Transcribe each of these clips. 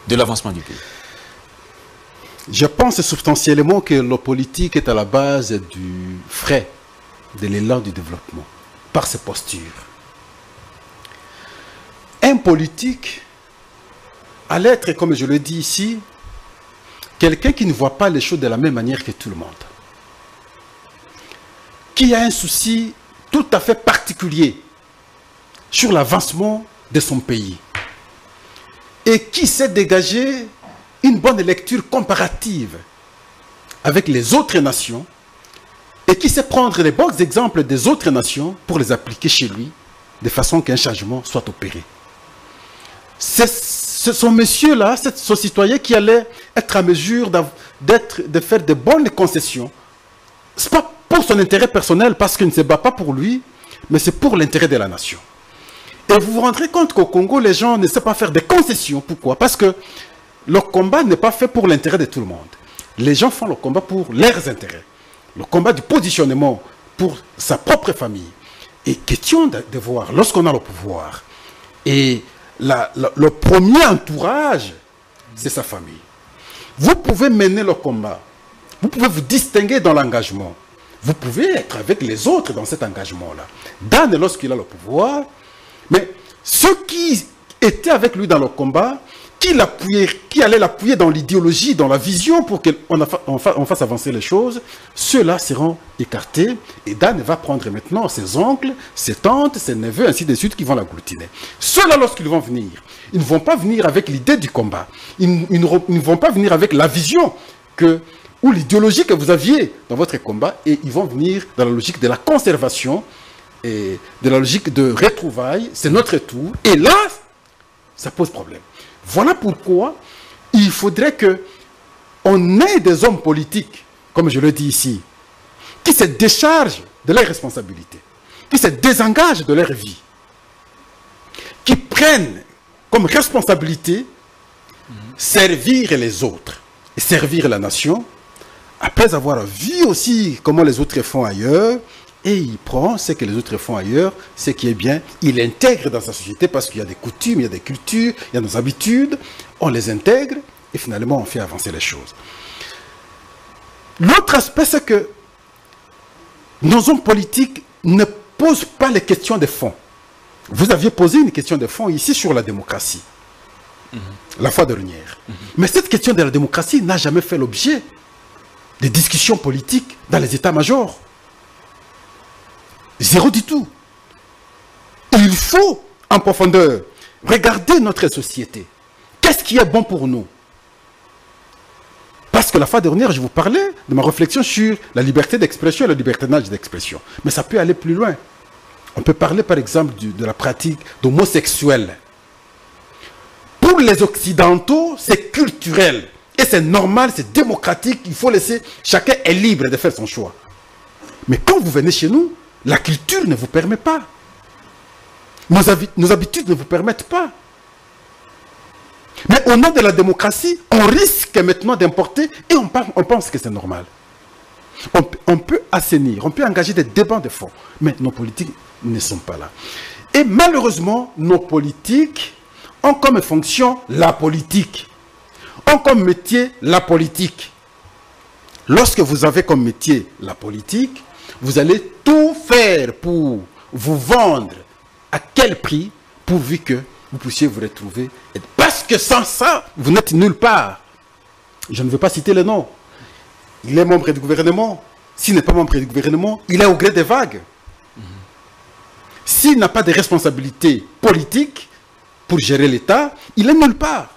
de l'avancement du pays? Je pense substantiellement que le politique est à la base du frais, de l'élan du développement, par ses postures. Un politique, à l'être, comme je le dis ici, quelqu'un qui ne voit pas les choses de la même manière que tout le monde, qui a un souci tout à fait particulier sur l'avancement de son pays et qui sait dégager une bonne lecture comparative avec les autres nations et qui sait prendre les bons exemples des autres nations pour les appliquer chez lui de façon qu'un changement soit opéré. C'est ce monsieur-là, ce citoyen qui allait être à mesure de faire de bonnes concessions. Ce n'est pas pour son intérêt personnel, parce qu'il ne se bat pas pour lui, mais c'est pour l'intérêt de la nation. Et vous vous rendrez compte qu'au Congo, les gens ne savent pas faire des concessions. Pourquoi? Parce que le combat n'est pas fait pour l'intérêt de tout le monde. Les gens font le combat pour leurs intérêts. Le combat du positionnement pour sa propre famille. Et question de voir, lorsqu'on a le pouvoir, et le premier entourage, c'est sa famille. Vous pouvez mener le combat. Vous pouvez vous distinguer dans l'engagement. Vous pouvez être avec les autres dans cet engagement-là. Dan, lorsqu'il a le pouvoir, mais ceux qui étaient avec lui dans le combat, qui allaient l'appuyer dans l'idéologie, dans la vision pour qu'on fasse avancer les choses, ceux-là seront écartés et Dan va prendre maintenant ses oncles, ses tantes, ses neveux, ainsi de suite, qui vont l'agglutiner. Ceux-là, lorsqu'ils vont venir, ils ne vont pas venir avec l'idée du combat. Ils ne vont pas venir avec la vision ou l'idéologie que vous aviez dans votre combat, et ils vont venir dans la logique de la conservation et de la logique de retrouvailles. C'est notre tour. Et là, ça pose problème. Voilà pourquoi il faudrait qu'on ait des hommes politiques, comme je le dis ici, qui se déchargent de leurs responsabilités, qui se désengagent de leur vie, qui prennent comme responsabilité servir les autres et servir la nation, après avoir vu aussi comment les autres font ailleurs, et il prend ce que les autres font ailleurs, ce qui est bien, il intègre dans sa société parce qu'il y a des coutumes, il y a des cultures, il y a nos habitudes, on les intègre et finalement on fait avancer les choses. L'autre aspect, c'est que nos hommes politiques ne posent pas les questions de fond. Vous aviez posé une question de fond ici sur la démocratie, la fois dernière. Mais cette question de la démocratie n'a jamais fait l'objet des discussions politiques dans les états-majors. Zéro du tout. Il faut, en profondeur, regarder notre société. Qu'est-ce qui est bon pour nous? Parce que la fois dernière, je vous parlais de ma réflexion sur la liberté d'expression et le libertinage d'expression. Mais ça peut aller plus loin. On peut parler, par exemple, de la pratique d'homosexuels. Pour les Occidentaux, c'est culturel. Et c'est normal, c'est démocratique. Il faut laisser... Chacun est libre de faire son choix. Mais quand vous venez chez nous, la culture ne vous permet pas. Nos habitudes ne vous permettent pas. Mais au nom de la démocratie, on risque maintenant d'importer et on pense que c'est normal. On peut assainir, on peut engager des débats de fond. Mais nos politiques ne sont pas là. Et malheureusement, nos politiques ont comme fonction la politique. Ont comme métier la politique. Lorsque vous avez comme métier la politique, vous allez tout faire pour vous vendre à quel prix, pourvu que vous puissiez vous retrouver. Parce que sans ça, vous n'êtes nulle part. Je ne veux pas citer le nom. Il est membre du gouvernement. S'il n'est pas membre du gouvernement, il est au gré des vagues. S'il n'a pas de responsabilité politique pour gérer l'État, il est nulle part.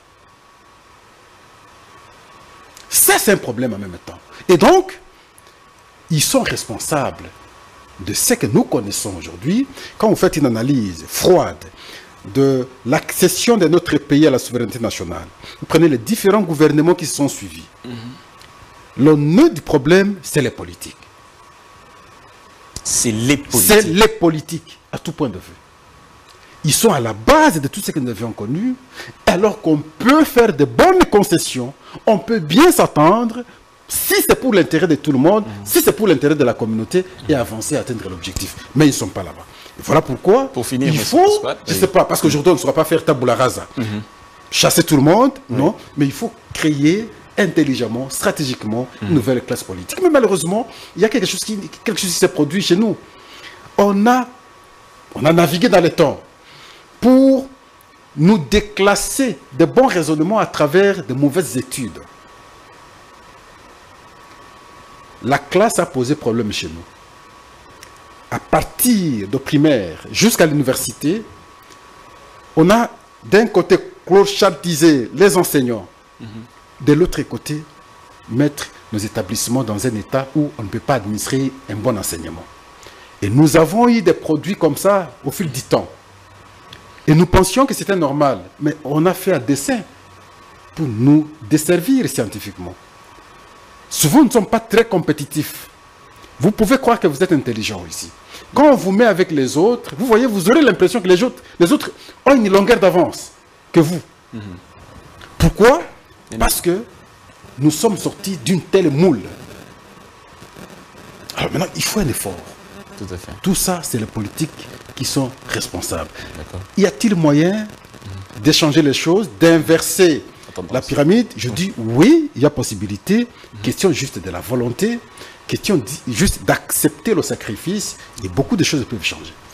Ça, c'est un problème en même temps. Et donc, ils sont responsables de ce que nous connaissons aujourd'hui. Quand vous faites une analyse froide de l'accession de notre pays à la souveraineté nationale, vous prenez les différents gouvernements qui se sont suivis. Le nœud du problème, c'est les politiques. C'est les politiques. C'est les politiques, à tout point de vue. Ils sont à la base de tout ce que nous avions connu, alors qu'on peut faire de bonnes concessions, on peut bien s'attendre, si c'est pour l'intérêt de tout le monde, si c'est pour l'intérêt de la communauté, et avancer, atteindre l'objectif. Mais ils ne sont pas là-bas. Et voilà pourquoi pour finir, il faut, je ne sais pas, parce qu'aujourd'hui on ne saura pas faire tabula rasa. chasser tout le monde, non, mais il faut créer intelligemment, stratégiquement, une nouvelle classe politique. Mais malheureusement, il y a quelque chose qui s'est produit chez nous. On a navigué dans le temps pour nous déclasser de bons raisonnements à travers de mauvaises études. La classe a posé problème chez nous. À partir de primaire jusqu'à l'université, on a d'un côté clochardisé les enseignants, de l'autre côté, mettre nos établissements dans un état où on ne peut pas administrer un bon enseignement. Et nous avons eu des produits comme ça au fil du temps. Et nous pensions que c'était normal, mais on a fait un dessein pour nous desservir scientifiquement. Souvent, nous ne sommes pas très compétitifs. Vous pouvez croire que vous êtes intelligent ici. Quand on vous met avec les autres, vous voyez, vous aurez l'impression que les autres ont une longueur d'avance que vous. Pourquoi? Parce que nous sommes sortis d'une telle moule. Alors maintenant, il faut un effort. Tout à fait. Tout ça, c'est les politiques qui sont responsables. Y a-t-il moyen d'échanger les choses, d'inverser la pyramide? Je dis oui, il y a possibilité. Question juste de la volonté, question juste d'accepter le sacrifice et beaucoup de choses peuvent changer.